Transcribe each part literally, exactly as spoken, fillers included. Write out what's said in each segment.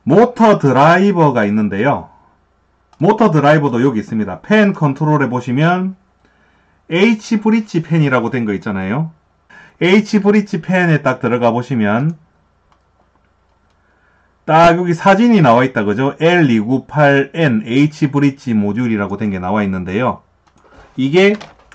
모터 드라이버가 있는데요. 모터 드라이버도 여기 있습니다. 팬 컨트롤에 보시면 H 브릿지 팬이라고 된 거 있잖아요. H 브릿지 팬에 딱 들어가 보시면 딱 여기 사진이 나와 있다 그죠? 엘 이백구십팔 엔 H 브릿지 모듈이라고 된 게 나와 있는데요. 이게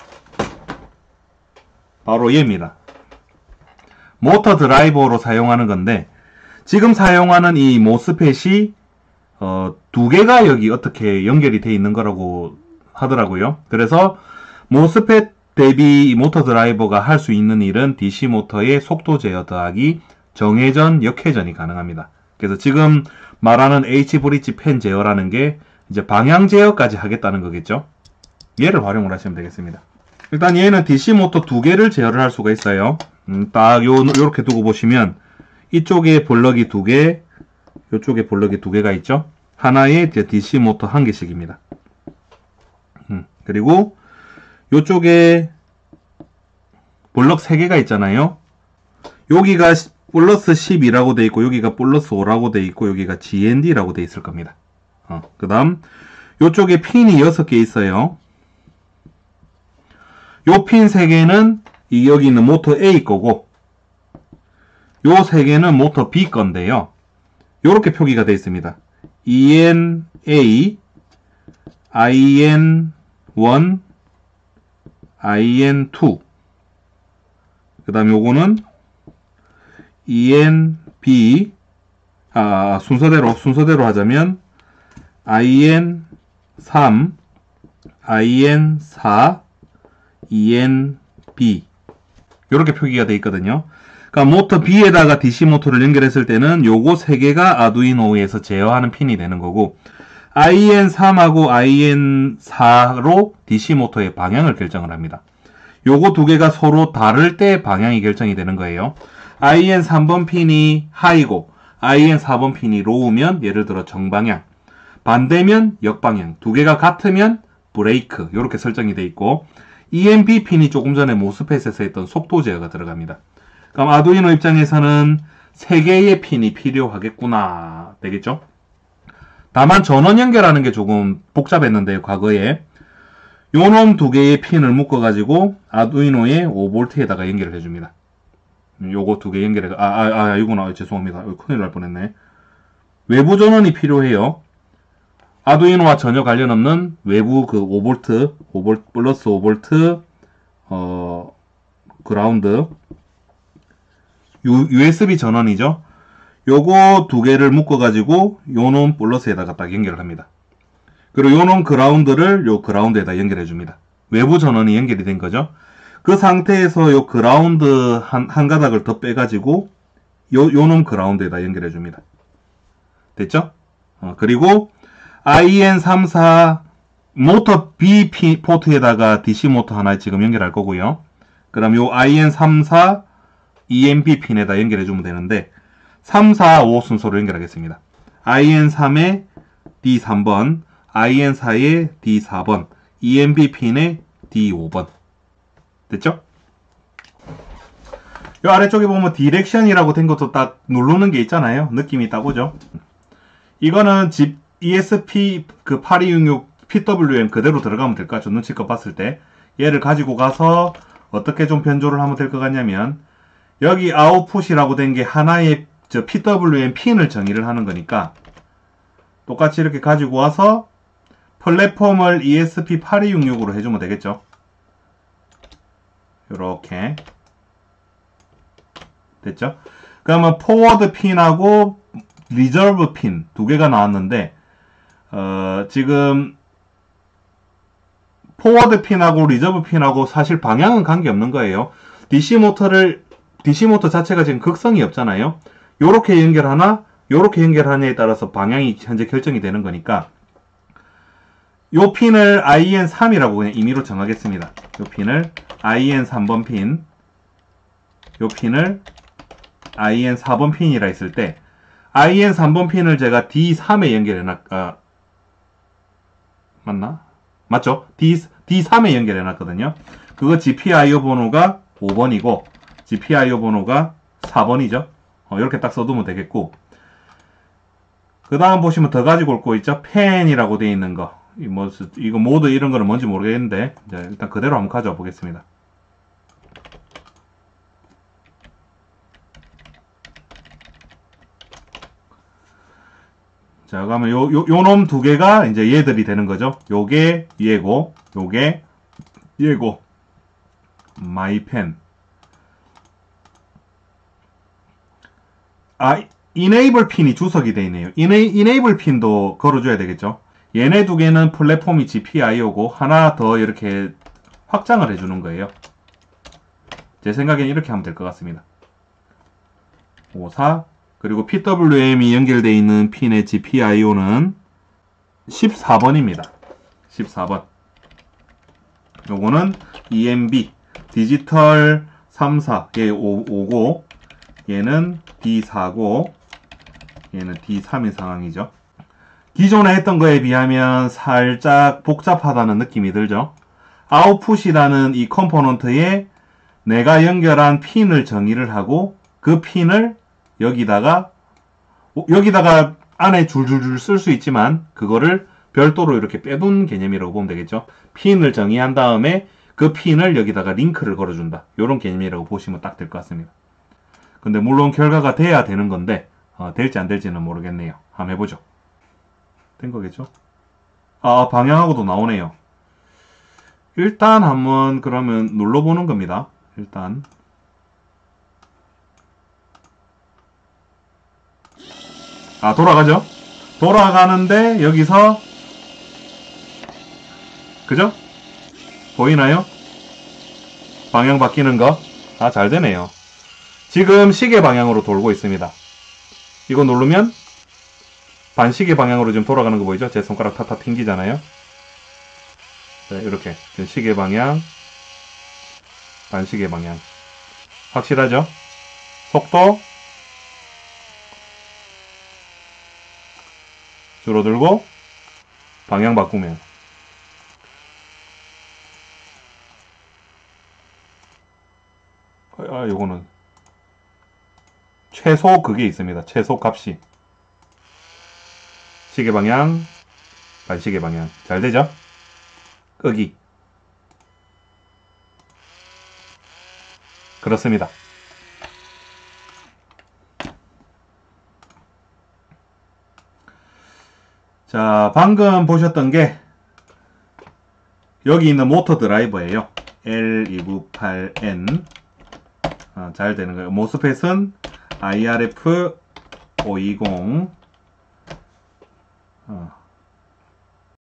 바로 얘입니다. 모터 드라이버로 사용하는 건데, 지금 사용하는 이 모스펫이 어, 두 개가 여기 어떻게 연결이 돼 있는 거라고 하더라고요. 그래서 모스펫 대비 모터 드라이버가 할 수 있는 일은 디씨 모터의 속도 제어 더하기 정회전, 역회전이 가능합니다. 그래서 지금 말하는 H 브릿지 팬 제어라는 게 이제 방향 제어까지 하겠다는 거겠죠. 얘를 활용을 하시면 되겠습니다. 일단 얘는 디씨 모터 두 개를 제어를 할 수가 있어요. 음, 딱 요, 요렇게 두고 보시면 이쪽에 볼럭이 두 개, 이쪽에 볼럭이 두 개가 있죠. 하나에 디씨 모터 한 개씩입니다. 음, 그리고 요쪽에 볼럭 세 개가 있잖아요. 여기가 플러스 십이라고 돼 있고 여기가 플러스 오라고 돼 있고 여기가 지엔디라고 돼 있을 겁니다. 어, 그 다음 요쪽에 핀이 여섯 개 있어요. 요 핀 세 개는 이 여기 있는 모터 A 거고 요 세 개는 모터 B 건데요. 요렇게 표기가 되어 있습니다. 이엔에이, 아이엔 원, 아이엔 투. 그 다음 요거는 이엔비, 아, 순서대로, 순서대로 하자면 아이엔 삼, 아이엔 사, 이엔비. 요렇게 표기가 되어 있거든요. 그러니까 모터 B에다가 디씨 모터를 연결했을 때는 요거 세 개가 아두이노에서 제어하는 핀이 되는 거고, 아이엔 삼하고 아이엔 사로 디씨 모터의 방향을 결정을 합니다. 요거 두 개가 서로 다를 때 방향이 결정이 되는 거예요. 아이엔 삼 번 핀이 하이고 아이엔 사 번 핀이 로우면 예를 들어 정방향, 반대면 역방향, 두 개가 같으면 브레이크, 이렇게 설정이 되어 있고, 이엔비 핀이 조금 전에 모스펫에서 했던 속도 제어가 들어갑니다. 그럼 아두이노 입장에서는 세 개의 핀이 필요하겠구나 되겠죠? 다만 전원 연결하는 게 조금 복잡했는데 과거에 요놈 두 개의 핀을 묶어 가지고 아두이노의 오 볼트에다가 연결을 해줍니다. 요거 두 개 연결해, 아, 아, 아, 이구나. 죄송합니다. 큰일 날 뻔했네. 외부 전원이 필요해요. 아두이노와 전혀 관련 없는 외부 그 오 볼트, 오 볼트, 플러스 오 볼트, 어, 그라운드, 유에스비 전원이죠. 요거 두 개를 묶어가지고 요놈 플러스에다가 딱 연결을 합니다. 그리고 요놈 그라운드를 요 그라운드에다 연결해 줍니다. 외부 전원이 연결이 된 거죠. 그 상태에서 요 그라운드 한, 한 가닥을 더 빼가지고 요, 요놈 그라운드에다 연결해 줍니다. 됐죠? 어, 그리고 아이엔 삼, 사 모터 B 포트에다가 디씨 모터 하나 지금 연결할 거고요. 그럼 요 아이엔 삼, 사 이엔비 핀에다 연결해 주면 되는데 삼, 사, 오 순서로 연결하겠습니다. 아이엔 삼에 디 삼 번, 아이엔 사에 디 사 번, 이엔비 핀에 디 오 번. 됐죠? 요 아래쪽에 보면 디렉션이라고 된 것도 딱 누르는 게 있잖아요. 느낌이 딱 오죠? 이거는 집 이에스피 그 팔이육육 피더블유엠 그대로 들어가면 될 것 같죠? 눈치껏 봤을 때. 얘를 가지고 가서 어떻게 좀 변조를 하면 될 것 같냐면 여기 아웃풋이라고 된 게 하나의 저 피더블유엠 핀을 정의를 하는 거니까 똑같이 이렇게 가지고 와서 플랫폼을 이에스피 팔이육육으로 해주면 되겠죠. 요렇게 됐죠? 그러면 포워드 핀하고 리저브 핀 두 개가 나왔는데 어, 지금 포워드 핀하고 리저브 핀하고 사실 방향은 관계없는 거예요. 디씨 모터를 디씨 모터 자체가 지금 극성이 없잖아요. 요렇게 연결하나 요렇게 연결하냐에 따라서 방향이 현재 결정이 되는 거니까 요 핀을 아이엔 삼이라고 그냥 임의로 정하겠습니다. 요 핀을 아이엔 삼 번 핀, 요 핀을 아이엔 사 번 핀이라 했을 때 아이엔 삼 번 핀을 제가 디 삼에 연결해놨, 아, 맞나? 맞죠? D, 디 삼에 연결해놨거든요. 그거 지피아이오 번호가 오 번이고 지피아이오 번호가 사 번이죠. 어, 이렇게 딱 써두면 되겠고, 그 그 다음 보시면 더 가지고 올 거 있죠? 펜이라고 되어 있는 거. 이 뭐, 이거 모드 이런 거는 뭔지 모르겠는데, 이제 일단 그대로 한번 가져와 보겠습니다. 자, 그러면 요, 요, 요 놈 두 개가 이제 얘들이 되는 거죠. 요게 얘고, 요게 얘고, 마이펜. 아, enable 핀이 주석이 되어 있네요. enable 핀도 걸어줘야 되겠죠. 얘네 두 개는 플랫폼이 지피아이오고, 하나 더 이렇게 확장을 해주는 거예요. 제 생각엔 이렇게 하면 될 것 같습니다. 오십사, 그리고 피더블유엠이 연결되어 있는 핀의 지피아이오는 십사 번입니다. 십사 번. 요거는 이엠비, 디지털 삼십사, 얘 오고, 얘는 디 사고, 얘는 디 삼인 상황이죠. 기존에 했던 거에 비하면 살짝 복잡하다는 느낌이 들죠. 아웃풋이라는 이 컴포넌트에 내가 연결한 핀을 정의를 하고 그 핀을 여기다가 여기다가 안에 줄줄줄 쓸 수 있지만 그거를 별도로 이렇게 빼둔 개념이라고 보면 되겠죠. 핀을 정의한 다음에 그 핀을 여기다가 링크를 걸어준다. 이런 개념이라고 보시면 딱 될 것 같습니다. 근데 물론 결과가 돼야 되는 건데 어, 될지 안 될지는 모르겠네요. 한번 해보죠. 된 거겠죠? 아, 방향하고도 나오네요. 일단 한번 그러면 눌러보는 겁니다. 일단 아, 돌아가죠? 돌아가는데 여기서 그죠? 보이나요? 방향 바뀌는 거? 아, 잘 되네요. 지금 시계 방향으로 돌고 있습니다. 이거 누르면 반시계 방향으로 지금 돌아가는 거 보이죠? 제 손가락 탁탁 튕기잖아요. 네, 이렇게 시계 방향, 반시계 방향. 확실하죠? 속도 줄어들고 방향 바꾸면 아, 요거는 최소 그게 있습니다. 최소 값이 시계 방향, 반시계 방향. 잘 되죠? 끄기. 그렇습니다. 자, 방금 보셨던 게 여기 있는 모터 드라이버예요. 엘 이백구십팔 엔 어, 잘 되는 거예요. 모스펫은 아이알에프 오백이십 어,